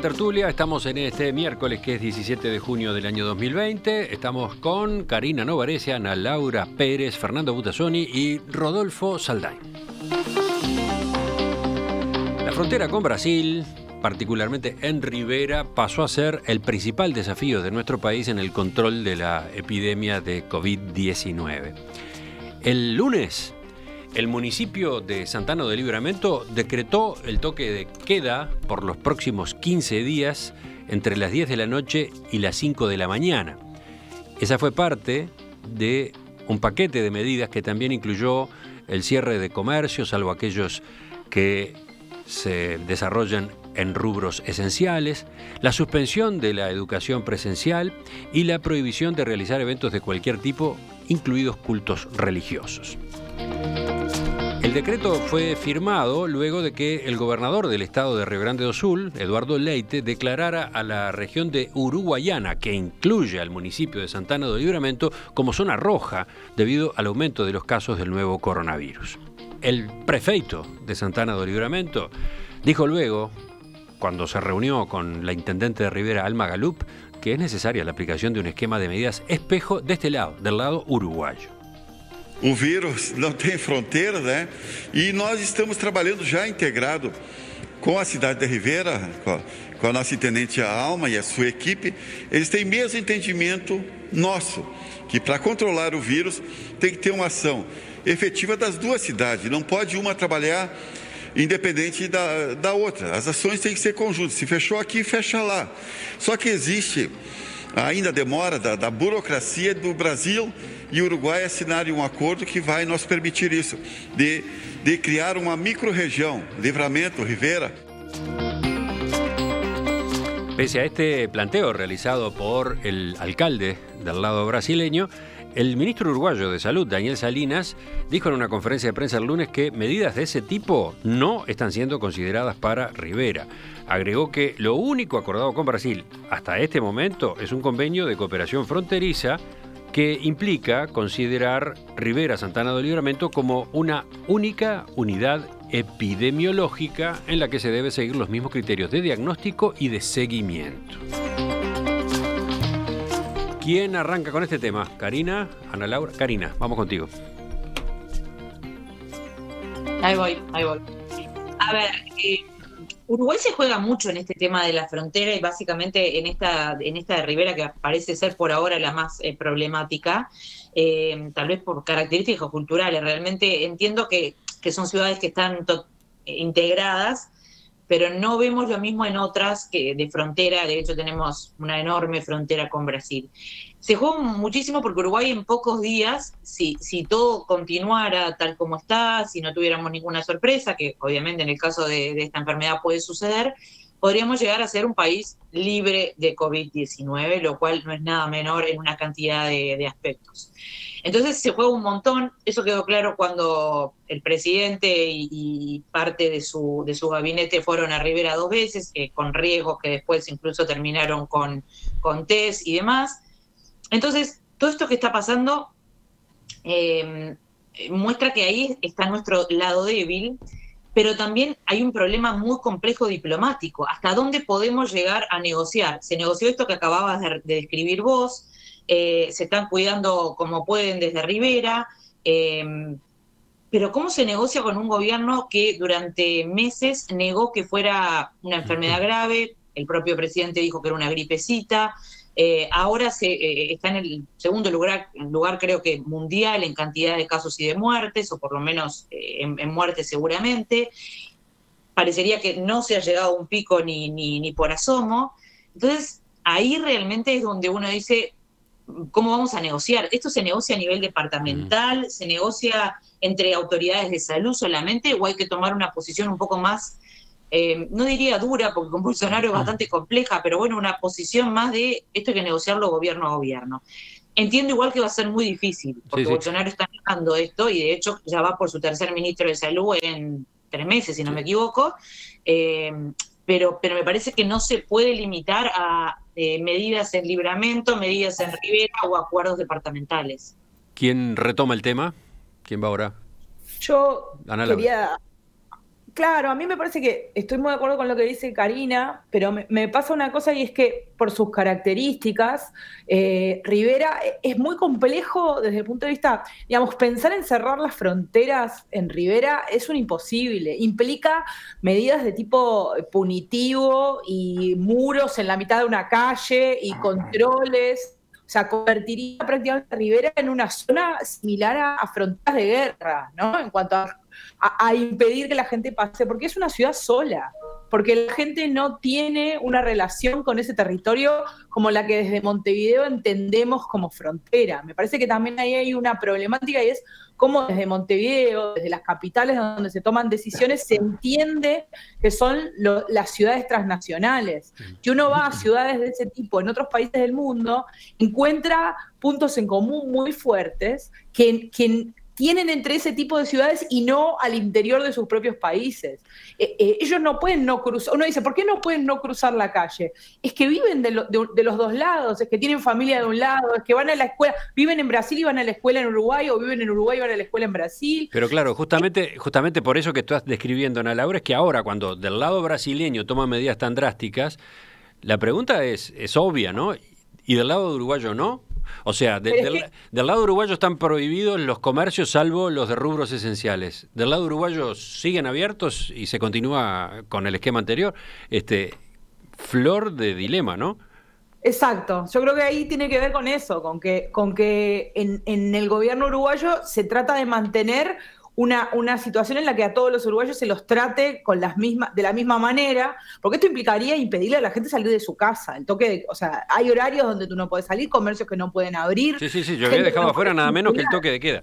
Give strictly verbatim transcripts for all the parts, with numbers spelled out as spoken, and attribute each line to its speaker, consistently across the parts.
Speaker 1: tertulia. Estamos en este miércoles que es diecisiete de junio del año dos mil veinte. Estamos con Karina Novarese, Ana Laura Pérez, Fernando Butazzoni y Rodolfo Saldain. La frontera con Brasil, particularmente en Rivera, pasó a ser el principal desafío de nuestro país en el control de la epidemia de COVID diecinueve. El lunes, el municipio de Santana do Livramento decretó el toque de queda por los próximos quince días entre las diez de la noche y las cinco de la mañana. Esa fue parte de un paquete de medidas que también incluyó el cierre de comercios, salvo aquellos que se desarrollan en rubros esenciales, la suspensión de la educación presencial y la prohibición de realizar eventos de cualquier tipo, incluidos cultos religiosos. El decreto fue firmado luego de que el gobernador del estado de Río Grande do Sul, Eduardo Leite, declarara a la región de Uruguayana, que incluye al municipio de Santana do Livramento, como zona roja debido al aumento de los casos del nuevo coronavirus. El prefeito de Santana do Livramento dijo luego, cuando se reunió con la intendente de Rivera, Alma Galup, que es necesaria la aplicación de un esquema de medidas espejo de este lado, del lado uruguayo.
Speaker 2: O vírus não tem fronteira, né? E nós estamos trabalhando já integrado com a cidade de Rivera, com a, com a nossa intendente Alma e a sua equipe. Eles têm mesmo entendimento nosso, que para controlar o vírus tem que ter uma ação efetiva das duas cidades. Não pode uma trabalhar independente da, da outra. As ações têm que ser conjuntas. Se fechou aqui, fecha lá. Só que existe ainda demora da, da burocracia do Brasil e Uruguai assinarem um acordo que vai nos permitir isso, de, de criar uma microrregião, Livramento, Rivera.
Speaker 1: Pese a este planteo realizado por el alcalde del lado brasileño, el ministro uruguayo de Salud, Daniel Salinas, dijo en una conferencia de prensa el lunes que medidas de ese tipo no están siendo consideradas para Rivera. Agregó que lo único acordado con Brasil hasta este momento es un convenio de cooperación fronteriza que implica considerar Rivera Santana do Livramento como una única unidad epidemiológica en la que se debe seguir los mismos criterios de diagnóstico y de seguimiento. ¿Quién arranca con este tema? ¿Karina? ¿Ana Laura? Karina, vamos contigo.
Speaker 3: Ahí voy, ahí voy. A ver, eh, Uruguay se juega mucho en este tema de la frontera y básicamente en esta, en esta de Rivera, que parece ser por ahora la más eh, problemática, eh, tal vez por características culturales. Realmente entiendo que, que son ciudades que están integradas, pero no vemos lo mismo en otras que de frontera. De hecho, tenemos una enorme frontera con Brasil. Se juega muchísimo porque Uruguay en pocos días, si, si todo continuara tal como está, si no tuviéramos ninguna sorpresa, que obviamente en el caso de, de esta enfermedad puede suceder, podríamos llegar a ser un país libre de COVID diecinueve, lo cual no es nada menor en una cantidad de, de aspectos. Entonces se juega un montón. Eso quedó claro cuando el presidente y, y parte de su, de su gabinete fueron a Rivera dos veces, eh, con riesgos que después incluso terminaron con, con test y demás. Entonces, todo esto que está pasando eh, muestra que ahí está nuestro lado débil, pero también hay un problema muy complejo diplomático. ¿Hasta dónde podemos llegar a negociar? Se negoció esto que acababas de, de describir vos, eh, se están cuidando como pueden desde Rivera, eh, pero ¿cómo se negocia con un gobierno que durante meses negó que fuera una enfermedad grave? El propio presidente dijo que era una gripecita. Eh, ahora se, eh, está en el segundo lugar, lugar, creo que mundial, en cantidad de casos y de muertes, o por lo menos eh, en, en muertes seguramente. Parecería que no se ha llegado a un pico ni, ni, ni por asomo. Entonces, ahí realmente es donde uno dice, ¿cómo vamos a negociar? ¿Esto se negocia a nivel departamental? Mm. ¿Se negocia entre autoridades de salud solamente? ¿O hay que tomar una posición un poco más, Eh, no diría dura, porque con Bolsonaro es bastante compleja, pero bueno, una posición más de esto hay que negociarlo gobierno a gobierno? Entiendo igual que va a ser muy difícil, porque sí, sí. Bolsonaro está negando esto y de hecho ya va por su tercer ministro de salud en tres meses, si no sí. me equivoco, eh, pero, pero me parece que no se puede limitar a eh, medidas en Livramento, medidas en Rivera o acuerdos departamentales.
Speaker 1: ¿Quién retoma el tema? ¿Quién va ahora?
Speaker 4: Yo
Speaker 1: Ana
Speaker 4: quería...
Speaker 3: Claro, a mí me parece que estoy muy de acuerdo con lo que dice Karina, pero me, me pasa una cosa y es que por sus características, eh, Rivera es muy complejo desde el punto de vista, digamos, pensar en cerrar las fronteras en Rivera es un imposible, implica medidas de tipo punitivo y muros en la mitad de una calle y controles. O sea, convertiría prácticamente a Rivera en una zona similar a, a fronteras de guerra, ¿no? En cuanto a, a, a impedir que la gente pase, porque es una ciudad sola, porque la gente no tiene una relación con ese territorio como la que desde Montevideo entendemos como frontera. Me parece que también ahí hay una problemática y es cómo desde Montevideo, desde las capitales donde se toman decisiones, se entiende que son lo, las ciudades transnacionales. Que uno va a ciudades de ese tipo en otros países del mundo, encuentra puntos en común muy fuertes que, que tienen entre ese tipo de ciudades y no al interior de sus propios países. Eh, eh, ellos no pueden no cruzar, uno dice, ¿por qué no pueden no cruzar la calle? Es que viven de, lo, de, de los dos lados, es que tienen familia de un lado, es que van a la escuela, viven en Brasil y van a la escuela en Uruguay, o viven en Uruguay y van a la escuela en Brasil.
Speaker 1: Pero claro, justamente, justamente por eso que estás describiendo, Ana Laura, es que ahora cuando del lado brasileño toman medidas tan drásticas, la pregunta es, es obvia, ¿no? ¿Y del lado uruguayo no? O sea, de, del, que... del lado uruguayo están prohibidos los comercios salvo los de rubros esenciales. Del lado uruguayo siguen abiertos y se continúa con el esquema anterior. Este, flor de dilema, ¿no?
Speaker 3: Exacto. Yo creo que ahí tiene que ver con eso, con que, con que en, en el gobierno uruguayo se trata de mantener Una, una situación en la que a todos los uruguayos se los trate con las mismas, de la misma manera, porque esto implicaría impedirle a la gente salir de su casa. El toque de, o sea, hay horarios donde tú no puedes salir, comercios que no pueden abrir.
Speaker 1: Sí, sí, sí, yo había dejado no afuera nada menos que el toque de queda.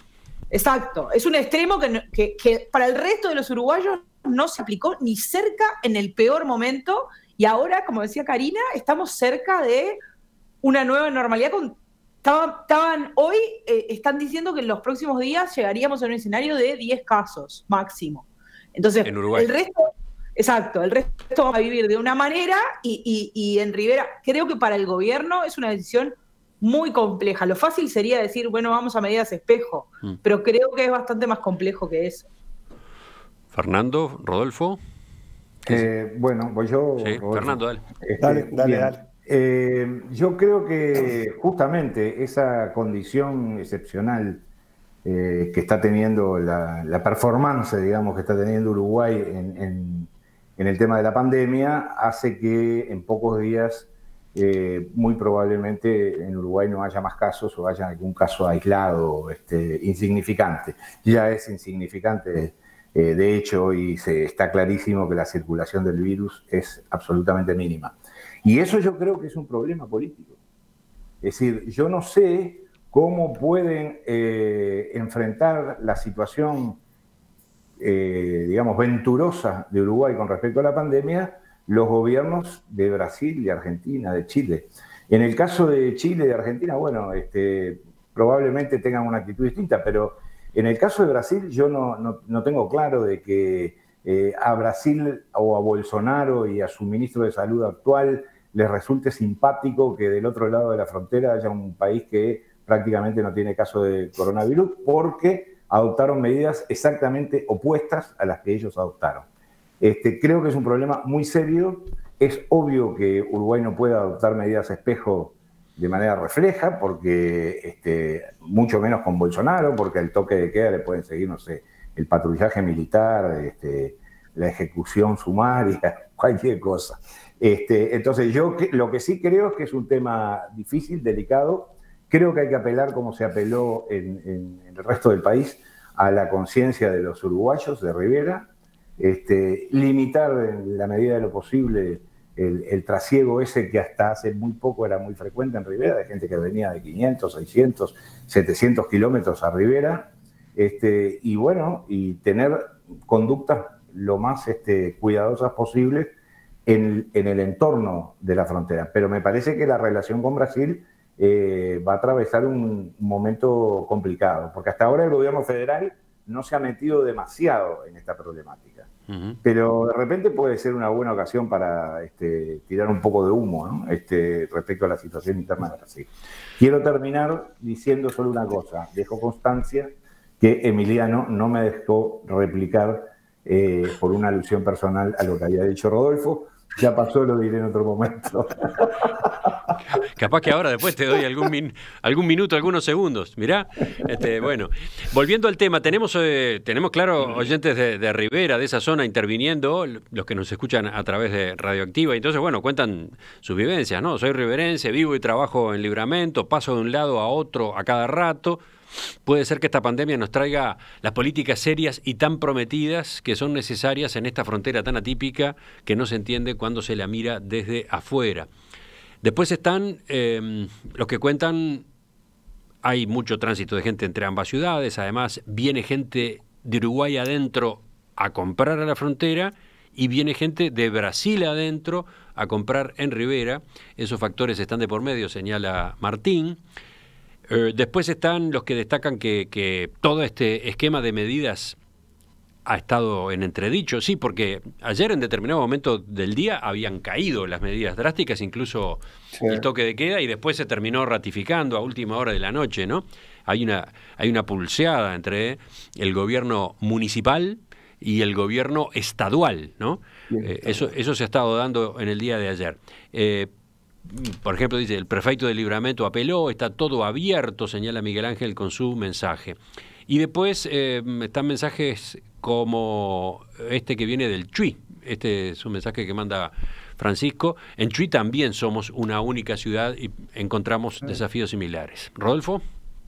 Speaker 3: Exacto, es un extremo que, que, que para el resto de los uruguayos no se aplicó ni cerca en el peor momento, y ahora, como decía Karina, estamos cerca de una nueva normalidad con... Estaban, estaban hoy, eh, están diciendo que en los próximos días llegaríamos a un escenario de diez casos máximo. Entonces,
Speaker 1: en Uruguay.
Speaker 3: el resto, exacto, el resto va a vivir de una manera y, y, y en Rivera, creo que para el gobierno es una decisión muy compleja. Lo fácil sería decir, bueno, vamos a medidas espejo, mm. pero creo que es bastante más complejo que eso.
Speaker 1: Fernando, Rodolfo.
Speaker 4: Eh, bueno, voy yo.
Speaker 1: Sí, Fernando, dale.
Speaker 4: Este,
Speaker 5: dale, dale, dale.
Speaker 4: Eh, yo creo que justamente esa condición excepcional eh, que está teniendo la, la performance, digamos, que está teniendo Uruguay en, en, en el tema de la pandemia, hace que en pocos días eh, muy probablemente en Uruguay no haya más casos o haya algún caso aislado, este, insignificante. Ya es insignificante, eh, de hecho, y se, está clarísimo que la circulación del virus es absolutamente mínima. Y eso yo creo que es un problema político. Es decir, yo no sé cómo pueden eh, enfrentar la situación, eh, digamos, venturosa de Uruguay con respecto a la pandemia los gobiernos de Brasil, de Argentina, de Chile. En el caso de Chile y de Argentina, bueno, este, probablemente tengan una actitud distinta, pero en el caso de Brasil yo no, no, no tengo claro de que eh, a Brasil o a Bolsonaro y a su ministro de Salud actual les resulte simpático que del otro lado de la frontera haya un país que prácticamente no tiene caso de coronavirus porque adoptaron medidas exactamente opuestas a las que ellos adoptaron. Este, creo que es un problema muy serio. Es obvio que Uruguay no puede adoptar medidas espejo de manera refleja, porque este, mucho menos con Bolsonaro, porque al toque de queda le pueden seguir, no sé, el patrullaje militar, este, la ejecución sumaria, cualquier cosa. Este, entonces yo lo que sí creo es que es un tema difícil, delicado. Creo que hay que apelar, como se apeló en, en, en el resto del país, a la conciencia de los uruguayos de Rivera, este, limitar en la medida de lo posible el, el trasiego ese que hasta hace muy poco era muy frecuente en Rivera, de gente que venía de quinientos, seiscientos, setecientos kilómetros a Rivera, este, y bueno, y tener conductas lo más este, cuidadosas posibles en, en el entorno de la frontera. Pero me parece que la relación con Brasil eh, va a atravesar un, un momento complicado, porque hasta ahora el gobierno federal no se ha metido demasiado en esta problemática. Uh-huh. Pero de repente puede ser una buena ocasión para este, tirar un poco de humo, ¿no? este, respecto a la situación interna de Brasil. Quiero terminar diciendo solo una cosa. Dejo constancia que Emiliano no me dejó replicar eh, por una alusión personal a lo que había dicho Rodolfo. Ya pasó, lo diré en otro momento.
Speaker 1: Capaz que ahora después te doy algún, min, algún minuto, algunos segundos. Mirá, este, bueno, volviendo al tema, tenemos, eh, tenemos claro, oyentes de, de Rivera, de esa zona, interviniendo, los que nos escuchan a través de Radioactiva. Entonces, bueno, cuentan sus vivencias, ¿no? Soy riverense, vivo y trabajo en Libramento, paso de un lado a otro a cada rato. Puede ser que esta pandemia nos traiga las políticas serias y tan prometidas que son necesarias en esta frontera tan atípica que no se entiende cuando se la mira desde afuera. Después están eh, los que cuentan, hay mucho tránsito de gente entre ambas ciudades, además viene gente de Uruguay adentro a comprar a la frontera y viene gente de Brasil adentro a comprar en Rivera. Esos factores están de por medio, señala Martín. Eh, después están los que destacan que, que todo este esquema de medidas ha estado en entredicho. Sí, porque ayer en determinado momento del día habían caído las medidas drásticas, incluso sí. el toque de queda, y después se terminó ratificando a última hora de la noche, ¿no? Hay una, hay una pulseada entre el gobierno municipal y el gobierno estadual, ¿no? Eh, eso, eso se ha estado dando en el día de ayer. Eh, Por ejemplo, dice, el prefecto de Libramento apeló, está todo abierto, señala Miguel Ángel con su mensaje. Y después eh, están mensajes como este que viene del Chuy. Este es un mensaje que manda Francisco. En Chuy también somos una única ciudad y encontramos desafíos similares. ¿Rodolfo?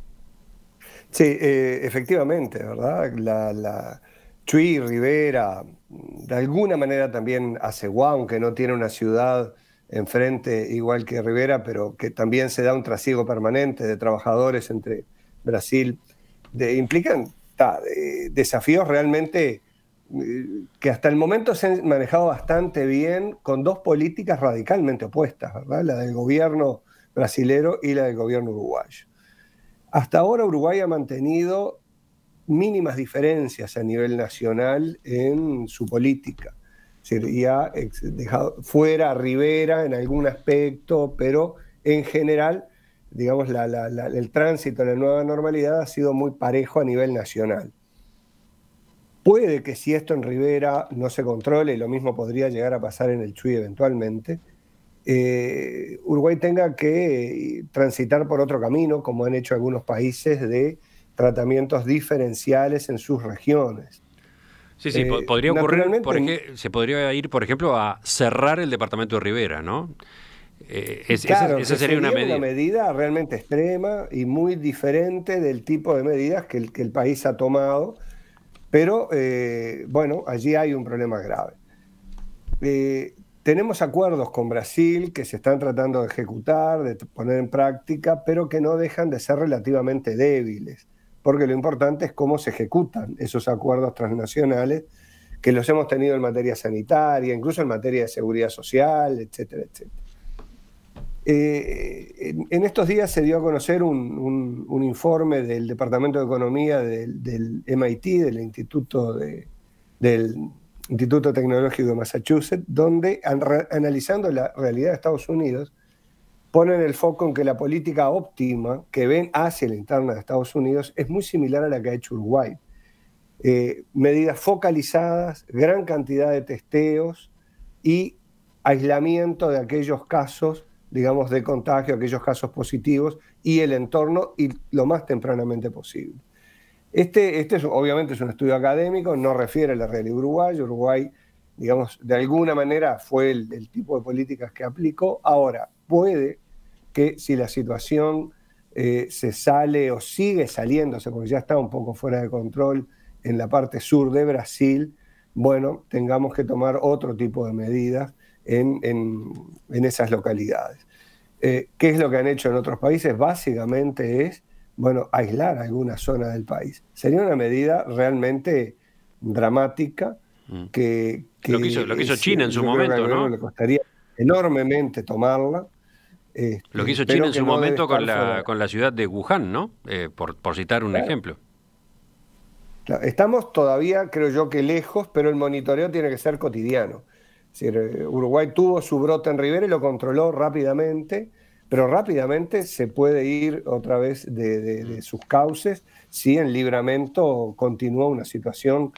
Speaker 5: Sí, eh, efectivamente, ¿verdad? La, la Chuy, Rivera, de alguna manera también Aceguá, aunque no tiene una ciudad enfrente igual que Rivera, pero que también se da un trasiego permanente de trabajadores entre Brasil, de, implican ta, de, desafíos realmente eh, que hasta el momento se han manejado bastante bien con dos políticas radicalmente opuestas, ¿verdad? La del gobierno brasilero y la del gobierno uruguayo. Hasta ahora Uruguay ha mantenido mínimas diferencias a nivel nacional en su política. Y ha dejado fuera a Rivera en algún aspecto, pero en general, digamos, la, la, la, el tránsito en la nueva normalidad ha sido muy parejo a nivel nacional. Puede que si esto en Rivera no se controle, y lo mismo podría llegar a pasar en el Chuy eventualmente, eh, Uruguay tenga que transitar por otro camino, como han hecho algunos países, de tratamientos diferenciales en sus regiones.
Speaker 1: Sí, sí, eh, podría ocurrir, por ejemplo, se podría ir, por ejemplo, a cerrar el departamento de Rivera, ¿no?
Speaker 5: Eh, es, claro, esa, esa sería, sería una, medida. una medida realmente extrema y muy diferente del tipo de medidas que el, que el país ha tomado, pero eh, bueno, allí hay un problema grave. Eh, tenemos acuerdos con Brasil que se están tratando de ejecutar, de poner en práctica, pero que no dejan de ser relativamente débiles, porque lo importante es cómo se ejecutan esos acuerdos transnacionales, que los hemos tenido en materia sanitaria, incluso en materia de seguridad social, etcétera, etcétera. Eh, en, en estos días se dio a conocer un, un, un informe del Departamento de Economía del, del M I T, del Instituto, de, del Instituto Tecnológico de Massachusetts, donde, an, analizando la realidad de Estados Unidos, ponen el foco en que la política óptima que ven hacia la interna de Estados Unidos es muy similar a la que ha hecho Uruguay. Eh, medidas focalizadas, gran cantidad de testeos y aislamiento de aquellos casos, digamos, de contagio, aquellos casos positivos y el entorno y lo más tempranamente posible. Este, este es, obviamente es un estudio académico, no refiere a la realidad uruguaya. Uruguay, digamos, de alguna manera fue el, el tipo de políticas que aplicó. Ahora, puede que si la situación eh, se sale o sigue saliéndose, porque ya está un poco fuera de control en la parte sur de Brasil, bueno, tengamos que tomar otro tipo de medidas en, en, en esas localidades. Eh, ¿Qué es lo que han hecho en otros países? Básicamente es, bueno, aislar alguna zona del país. Sería una medida realmente dramática que... que
Speaker 1: lo, que hizo, lo que hizo es, China en su momento, ¿no?
Speaker 5: Le costaría enormemente tomarla.
Speaker 1: Este, lo que hizo China en su no momento con la, con la ciudad de Wuhan, ¿no? Eh, por, por citar un claro. ejemplo.
Speaker 5: Claro, estamos todavía, creo yo, que lejos, pero el monitoreo tiene que ser cotidiano. Es decir, Uruguay tuvo su brote en Rivera y lo controló rápidamente, pero rápidamente se puede ir otra vez de, de, de sus cauces si en Libramento continúa una situación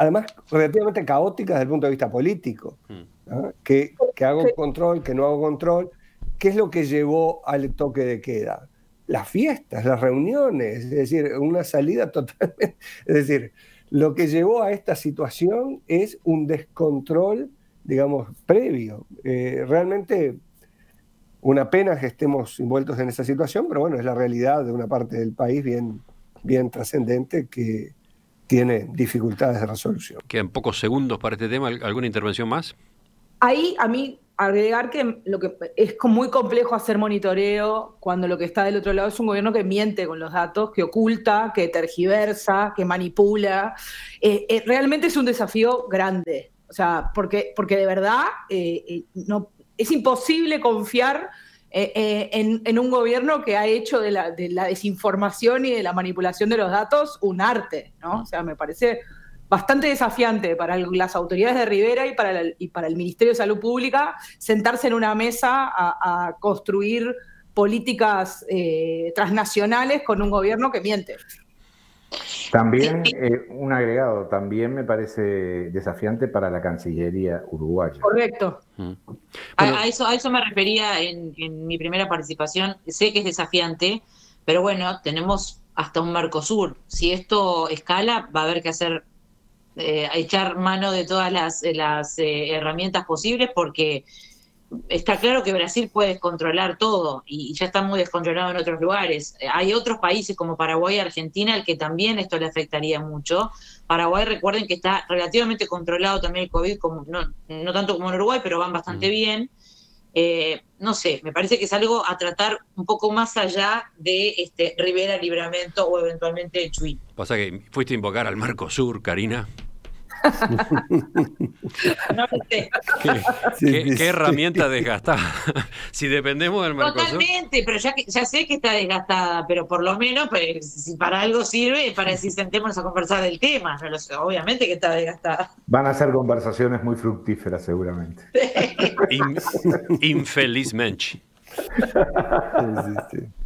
Speaker 5: además relativamente caóticas desde el punto de vista político, ¿no? que, que hago control, que no hago control. ¿Qué es lo que llevó al toque de queda? Las fiestas, las reuniones, es decir, una salida totalmente... Es decir, lo que llevó a esta situación es un descontrol, digamos, previo. Eh, realmente, una pena que estemos envueltos en esa situación, pero bueno, es la realidad de una parte del país bien, bien trascendente que tiene dificultades de resolución.
Speaker 1: Quedan pocos segundos para este tema. ¿Alguna intervención más?
Speaker 6: Ahí, a mí, agregar que, lo que es muy complejo hacer monitoreo cuando lo que está del otro lado es un gobierno que miente con los datos, que oculta, que tergiversa, que manipula. Eh, eh, realmente es un desafío grande. O sea, porque, porque de verdad eh, eh, no, es imposible confiar eh, eh, en, en un gobierno que ha hecho de la, de la desinformación y de la manipulación de los datos un arte, ¿no? O sea, me parece bastante desafiante para el, las autoridades de Rivera y para, la, y para el Ministerio de Salud Pública sentarse en una mesa a, a construir políticas eh, transnacionales con un gobierno que miente.
Speaker 4: También, eh, un agregado, también me parece desafiante para la Cancillería uruguaya.
Speaker 6: Correcto.
Speaker 1: Mm.
Speaker 3: A,
Speaker 1: Bueno,
Speaker 3: a, eso, a eso me refería en, en mi primera participación. Sé que es desafiante, pero bueno, tenemos hasta un Mercosur. Si esto escala, va a haber que hacer eh, echar mano de todas las, las eh, herramientas posibles, porque está claro que Brasil puede descontrolar todo y ya está muy descontrolado en otros lugares. Hay otros países como Paraguay y Argentina al que también esto le afectaría mucho. Paraguay, recuerden que está relativamente controlado también el COVID, como, no, no tanto como en Uruguay, pero van bastante mm. bien. Eh, no sé, me parece que es algo a tratar un poco más allá de este Rivera, Libramento o eventualmente Chuy.
Speaker 1: Pasa que fuiste a invocar al Mercosur, Karina.
Speaker 3: No lo sé.
Speaker 1: ¿Qué,
Speaker 5: Sí,
Speaker 1: qué,
Speaker 5: sí,
Speaker 1: qué herramienta desgastada? Si dependemos del Mercosur.
Speaker 3: Totalmente, pero ya, que, ya sé que está desgastada, pero por lo menos pues, si para algo sirve, para decir sentémonos a conversar del tema. No lo sé, obviamente que está desgastada.
Speaker 4: Van a ser conversaciones muy fructíferas seguramente.
Speaker 1: In, infelizmente.
Speaker 5: Sí, sí, sí.